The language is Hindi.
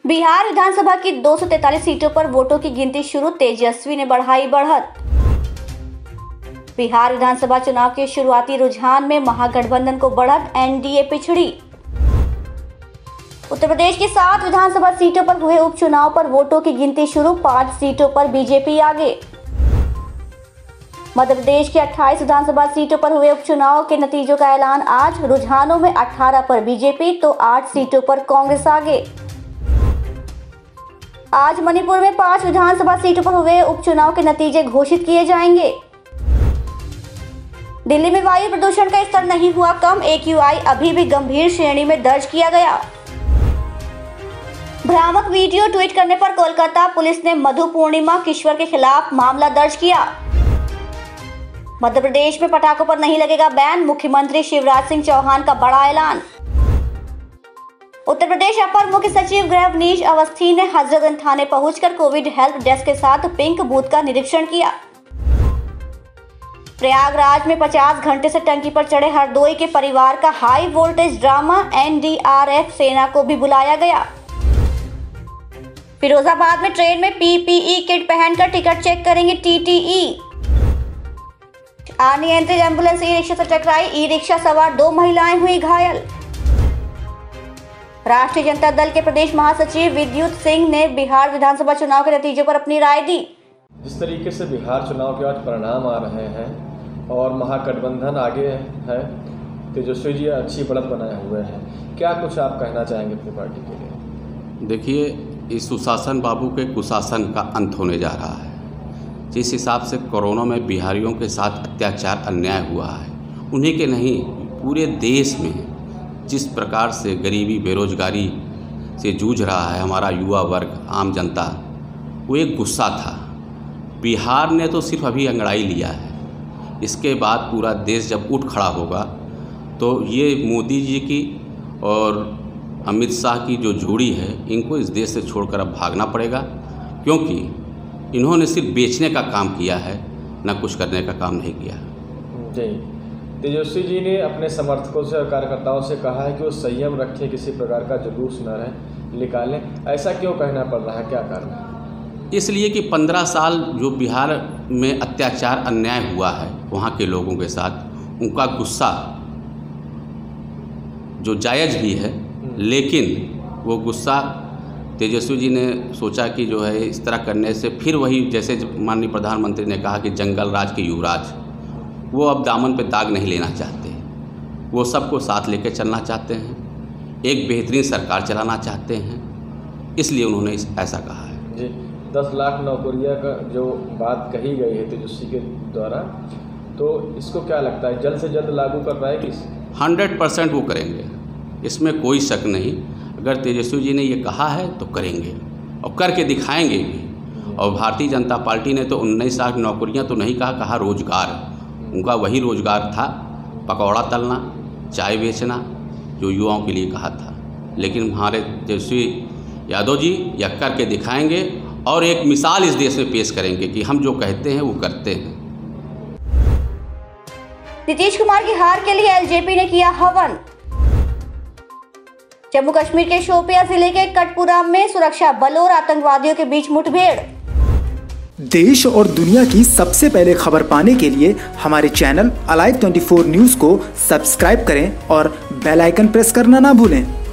बिहार विधानसभा की 243 सीटों पर वोटों की गिनती शुरू, तेजस्वी ने बढ़ाई बढ़त। बिहार विधानसभा चुनाव के शुरुआती रुझान में महागठबंधन को बढ़त, एनडीए पिछड़ी। उत्तर प्रदेश की 7 विधानसभा सीटों पर हुए उपचुनाव पर वोटों की गिनती शुरू, 5 सीटों पर बीजेपी आगे। मध्य प्रदेश की 28 विधानसभा सीटों पर हुए उपचुनाव के नतीजों का ऐलान आज, रुझानों में 18 पर बीजेपी तो 8 सीटों पर कांग्रेस आगे। आज मणिपुर में 5 विधानसभा सीटों पर हुए उपचुनाव के नतीजे घोषित किए जाएंगे। दिल्ली में वायु प्रदूषण का स्तर नहीं हुआ कम, AQI अभी भी गंभीर श्रेणी में दर्ज किया गया। भ्रामक वीडियो ट्वीट करने पर कोलकाता पुलिस ने मधु पूर्णिमा किश्वर के खिलाफ मामला दर्ज किया। मध्य प्रदेश में पटाखों पर नहीं लगेगा बैन, मुख्यमंत्री शिवराज सिंह चौहान का बड़ा ऐलान। उत्तर प्रदेश अपर मुख्य सचिव गृह अवनीश अवस्थी ने हजरतगंज थाने पहुंचकर कोविड हेल्प डेस्क के साथ पिंक बूथ का निरीक्षण किया। प्रयागराज में 50 घंटे से टंकी पर चढ़े हरदोई के परिवार का हाई वोल्टेज ड्रामा, NDRF सेना को भी बुलाया गया। फिरोजाबाद में ट्रेन में PPE किट पहनकर टिकट चेक करेंगे TTE। अनियंत्रित एम्बुलेंस ई-रिक्शा से टकराई, ई-रिक्शा सवार 2 महिलाएं हुई घायल। राष्ट्रीय जनता दल के प्रदेश महासचिव विद्युत सिंह ने बिहार विधानसभा चुनाव के नतीजों पर अपनी राय दी। जिस तरीके से बिहार चुनाव के आज परिणाम आ रहे हैं और महागठबंधन आगे है, तेजस्वी जी अच्छी बढ़त बनाए हुए हैं, क्या कुछ आप कहना चाहेंगे अपनी पार्टी के लिए? देखिए, इस सुशासन बाबू के कुशासन का अंत होने जा रहा है। जिस हिसाब से कोरोना में बिहारियों के साथ अत्याचार अन्याय हुआ है, उन्हीं के नहीं पूरे देश में जिस प्रकार से गरीबी बेरोजगारी से जूझ रहा है हमारा युवा वर्ग, आम जनता, वो एक गुस्सा था। बिहार ने तो सिर्फ अभी अंगड़ाई लिया है, इसके बाद पूरा देश जब उठ खड़ा होगा तो ये मोदी जी की और अमित शाह की जो जोड़ी है, इनको इस देश से छोड़कर अब भागना पड़ेगा, क्योंकि इन्होंने सिर्फ बेचने का काम किया है, न कुछ करने का काम नहीं किया। जी, तेजस्वी जी ने अपने समर्थकों से और कार्यकर्ताओं से कहा है कि वो संयम रखें, किसी प्रकार का जुलूस न रहे निकालें। ऐसा क्यों कहना पड़ रहा है, क्या कारण है? इसलिए कि 15 साल जो बिहार में अत्याचार अन्याय हुआ है वहाँ के लोगों के साथ, उनका गुस्सा जो जायज़ भी है, लेकिन वो गुस्सा तेजस्वी जी ने सोचा कि जो है इस तरह करने से फिर वही, जैसे माननीय प्रधानमंत्री ने कहा कि जंगल राज के युवराज, वो अब दामन पे दाग नहीं लेना चाहते, वो सबको साथ लेकर चलना चाहते हैं, एक बेहतरीन सरकार चलाना चाहते हैं, इसलिए उन्होंने ऐसा कहा है। जी, 10 लाख नौकरियां का जो बात कही गई है तेजस्वी के द्वारा, तो इसको क्या लगता है जल्द से जल्द लागू कर पाएगी? 100% वो करेंगे, इसमें कोई शक नहीं। अगर तेजस्वी जी ने ये कहा है तो करेंगे और करके दिखाएंगे भी। और भारतीय जनता पार्टी ने तो 19 लाख नौकरियाँ तो नहीं कहा रोजगार। उनका वही रोजगार था, पकौड़ा तलना, चाय बेचना, जो युवाओं के लिए कहा था। लेकिन हमारे तेजस्वी यादव जी यह करके दिखाएंगे और एक मिसाल इस देश में पेश करेंगे कि हम जो कहते हैं वो करते हैं। नीतीश कुमार की हार के लिए LJP ने किया हवन। जम्मू कश्मीर के शोपिया जिले के कटपुरा में सुरक्षा बलों और आतंकवादियों के बीच मुठभेड़। देश और दुनिया की सबसे पहले खबर पाने के लिए हमारे चैनल Alive 24 न्यूज़ को सब्सक्राइब करें और बेल आइकन प्रेस करना ना भूलें।